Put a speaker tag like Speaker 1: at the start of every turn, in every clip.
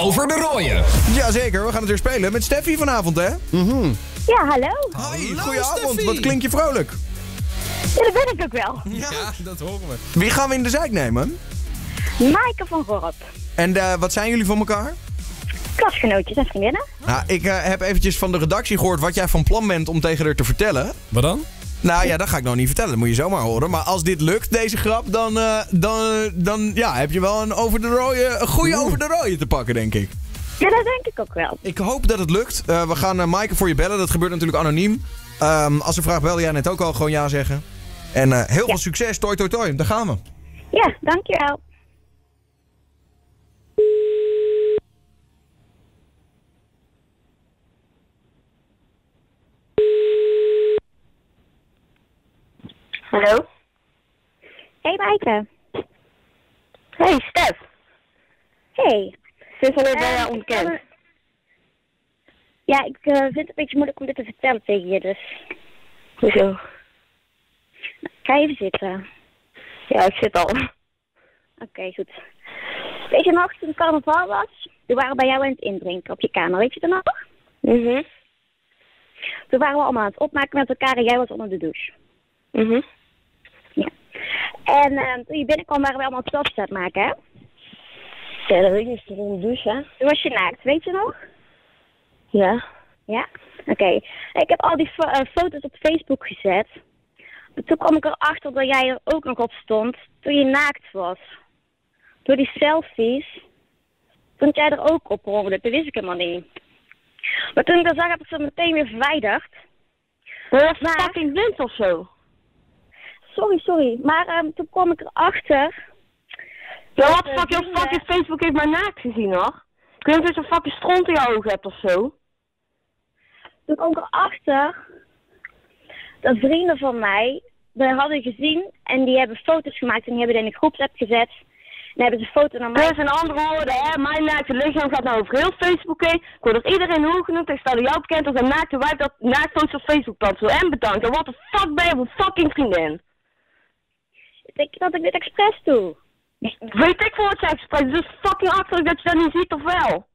Speaker 1: over de rooien.
Speaker 2: Jazeker, we gaan het weer spelen met Steffi vanavond, hè?
Speaker 3: Ja, hallo.
Speaker 2: Hoi, goedenavond. Wat klink je vrolijk?
Speaker 3: Ja, dat ben ik ook wel.
Speaker 1: Ja, dat horen we.
Speaker 2: Wie gaan we in de zijk nemen?
Speaker 3: Maaike van Gorp.
Speaker 2: En wat zijn jullie van elkaar?
Speaker 3: Klasgenootjes en vriendinnen.
Speaker 2: Nou, ik heb eventjes van de redactie gehoord wat jij van plan bent om tegen haar te vertellen.
Speaker 1: Wat dan?
Speaker 2: Nou ja, dat ga ik nog niet vertellen. Dat moet je zomaar horen. Maar als dit lukt, deze grap, dan ja, heb je wel een goede over de rooie te pakken, denk ik.
Speaker 3: Ja, dat denk ik ook wel.
Speaker 2: Ik hoop dat het lukt. We gaan Maaike voor je bellen. Dat gebeurt natuurlijk anoniem. Als ze vraagt, belde jij net ook al gewoon ja zeggen. En heel veel succes. Toi, toi, toi. Daar gaan we.
Speaker 3: Ja, dankjewel.
Speaker 4: Hallo?
Speaker 3: Hey Maaike.
Speaker 4: Hey, Stef.
Speaker 3: Hey.
Speaker 4: Sinds wanneer ben jij onbekend?
Speaker 3: Ja, ik vind het een beetje moeilijk om dit te vertellen tegen je, dus...
Speaker 4: Hoezo?
Speaker 3: Ga even zitten.
Speaker 4: Ja, ik zit al.
Speaker 3: Oké, goed. Weet je nog, toen het carnaval was, toen waren we bij jou aan het indrinken op je kamer, weet je dat nog? Toen waren we allemaal aan het opmaken met elkaar en jij was onder de douche. Ja. En toen je binnenkwam waren we allemaal selfies aan het maken, hè?
Speaker 4: Ja, dat weet ik niet. Onder de douche, hè?
Speaker 3: Toen was je naakt, weet je nog?
Speaker 4: Ja.
Speaker 3: Ja? Oké. Ik heb al die foto's op Facebook gezet. Maar toen kwam ik erachter dat jij er ook nog op stond toen je naakt was. Door die selfies stond jij er ook op, hoorde. Dat wist ik helemaal niet. Maar toen ik dat zag, heb ik ze meteen weer verwijderd.
Speaker 4: Maar dat is fucking blind of zo.
Speaker 3: Sorry. Maar toen kwam ik erachter...
Speaker 4: Ja, wat fuck, jouw fucking Facebook heeft mij naakt gezien, hoor. Ik weet niet of je zo'n fucking stront in je ogen hebt of zo.
Speaker 3: Toen kwam ik erachter dat vrienden van mij dat hadden gezien en die hebben foto's gemaakt en die hebben die in een groepsapp gezet. En hebben ze een foto naar mij.
Speaker 4: Dus in andere woorden, hè, mijn naakte lichaam gaat nou over heel Facebook heen. Ik word door iedereen hoog genoemd. Ik sta door jou bekend als een naakte wijf dat naaktfoto's op Facebook plaatst. En bedankt. En wat de fuck ben je voor fucking vriendin?
Speaker 3: Denk je dat ik dit expres doe?
Speaker 4: Weet ik voor wat jij expres. Dus fucking achterlijk dat je dat niet ziet of wel?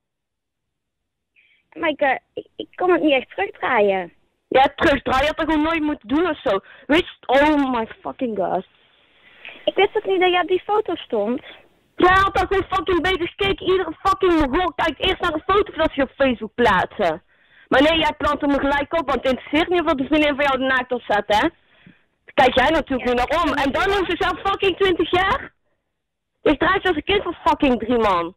Speaker 3: Maar ik kon het niet echt terugdraaien.
Speaker 4: Ja, terugdraaien. Je had dat gewoon nooit moeten doen of zo. Weet je, oh my fucking god.
Speaker 3: Ik wist ook niet dat jij op die foto stond.
Speaker 4: Jij had dat gewoon fucking beter gekeken. Iedere fucking mogol kijkt eerst naar een foto voordat ze op Facebook plaatsen. Maar nee, jij plant hem gelijk op, want het interesseert niet of de vriendin van jou de naakt op staat, hè? Dan kijk jij natuurlijk nu naar om. En dan noemt ze zelf fucking 20 jaar? Ik draait als een kind van fucking 3 man.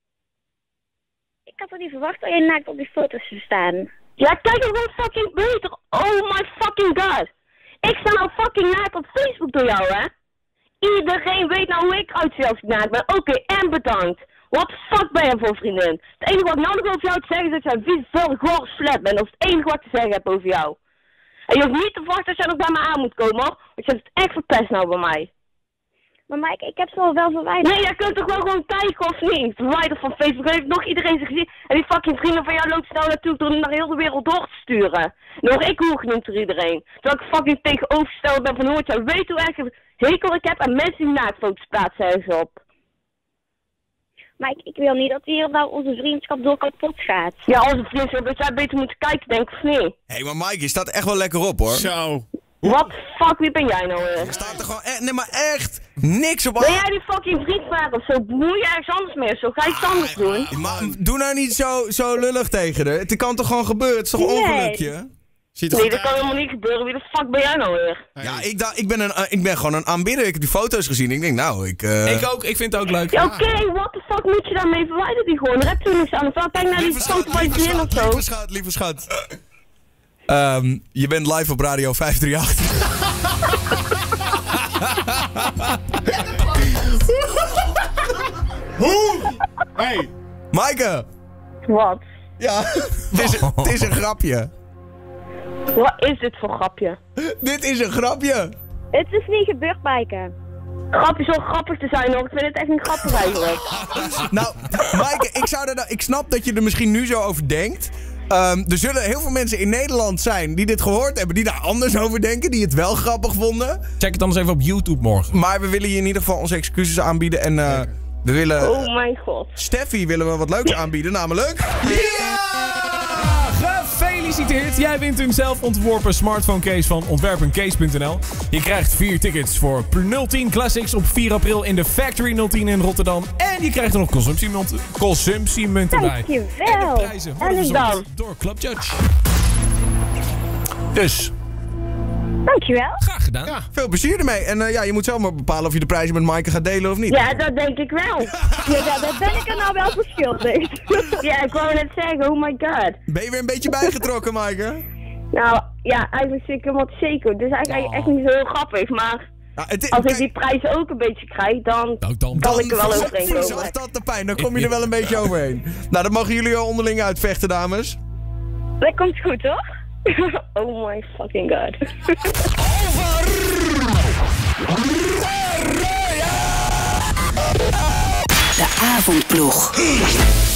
Speaker 3: Ik had toch niet verwacht dat je naakt op die foto's zou staan.
Speaker 4: Ja, kijk nog wel fucking beter. Oh my fucking god. Ik sta nou fucking naakt op Facebook door jou, hè? Iedereen weet nou hoe ik uitzie als ik naakt ben. Oké, en bedankt. What the fuck ben je voor vriendin? Het enige wat ik nou nog over jou te zeggen is dat jij een vies, vuil, gore slet bent. Dat is het enige wat ik te zeggen heb over jou. En je hoeft niet te verwachten dat jij nog bij me aan moet komen, hoor. Want je hebt het echt verpest nou bij mij.
Speaker 3: Maar Mike, ik heb ze al wel verwijderd.
Speaker 4: Nee, jij kunt toch wel gewoon kijken of niet? Verwijderd van Facebook. Heeft nog iedereen ze gezien. En die fucking vrienden van jou loopt snel natuurlijk door naar heel de wereld door te sturen. En nog ik hoe genoemd door iedereen. Terwijl ik fucking tegenovergesteld ben van hoe jij weet hoe erg hekel ik heb en mensen die naaktfoto's plaatsen ergens op.
Speaker 3: Mike, ik wil niet dat hier nou onze vriendschap door kapot gaat.
Speaker 4: Ja, onze vriendschap, dat jij beter moet kijken, denk ik, of niet?
Speaker 2: Hé, maar Mike, je staat echt wel lekker op, hoor.
Speaker 1: Zo.
Speaker 4: Wat fuck, wie ben jij nou weer?
Speaker 2: Er staat er gewoon nee, maar echt niks op.
Speaker 4: Ben jij die fucking vriend van of zo? Bemoei je ergens anders mee of zo? Ga je iets anders doen?
Speaker 2: Maar doe nou niet zo lullig tegen haar. Het kan toch gewoon gebeuren? Het is toch een ongelukje?
Speaker 4: Nee, dat kan helemaal niet gebeuren. Wie de fuck ben jij nou weer?
Speaker 2: Ja, ik ben gewoon een aanbidder. Ik heb die foto's gezien. Ik denk, nou,
Speaker 1: Ik ook, ik vind het ook leuk.
Speaker 4: Ja, oké, what the fuck moet je daarmee verwijderen die gewoon? Daar heb je niks aan. Of wel, kijk naar die foto van je vriendin of zo.
Speaker 2: Lieve schat. Je bent live op Radio 538.
Speaker 1: Hoe? Hey.
Speaker 2: Maaike.
Speaker 4: Wat?
Speaker 2: Ja, het is een grapje.
Speaker 4: Wat is dit voor grapje?
Speaker 2: Dit is een grapje.
Speaker 3: Het is niet gebeurd, Maaike.
Speaker 4: Grapje zo grappig te zijn, hoor. Ik vind het echt niet grappig eigenlijk.
Speaker 2: Nou, Maaike, ik snap dat je er misschien nu zo over denkt. Er zullen heel veel mensen in Nederland zijn die dit gehoord hebben, die daar anders over denken, die het wel grappig vonden.
Speaker 1: Check het anders even op YouTube morgen.
Speaker 2: Maar we willen je in ieder geval onze excuses aanbieden. En We willen...
Speaker 4: Oh mijn god.
Speaker 2: Steffi willen we wat leuks aanbieden, namelijk...
Speaker 1: Gefeliciteerd! Jij wint een zelf ontworpen smartphone case van ontwerpencase.nl. Je krijgt 4 tickets voor 010 Classics op 4 april in de Factory 010 in Rotterdam. En je krijgt er nog consumptiemunten bij.
Speaker 4: Dankjewel.
Speaker 1: En de prijzen worden
Speaker 4: En ik
Speaker 1: verzorgd
Speaker 4: dan?
Speaker 1: door Club Judge. Dus,
Speaker 3: Dankjewel.
Speaker 1: graag gedaan.
Speaker 2: Ja, veel plezier ermee. En je moet zelf maar bepalen of je de prijzen met Maaike gaat delen of niet.
Speaker 4: Ja, dat denk ik wel.
Speaker 3: Ja, daar ben ik er nou wel verschuldigd.
Speaker 4: Ja, ik wou net zeggen, oh my god.
Speaker 2: Ben je weer een beetje bijgetrokken, Maaike?
Speaker 4: Nou, ja, eigenlijk zit ik helemaal te zeker. Dus eigenlijk echt niet zo heel grappig, maar...
Speaker 2: Ja,
Speaker 4: Als ik die prijzen ook een beetje krijg, dan kan ik er wel overheen komen.
Speaker 2: verzorgt dat de pijn, dan kom je er wel een beetje overheen. Nou, dat mogen jullie al onderling uitvechten, dames.
Speaker 3: Dat komt goed, hoor.
Speaker 4: Oh my fucking god.
Speaker 5: De avondploeg.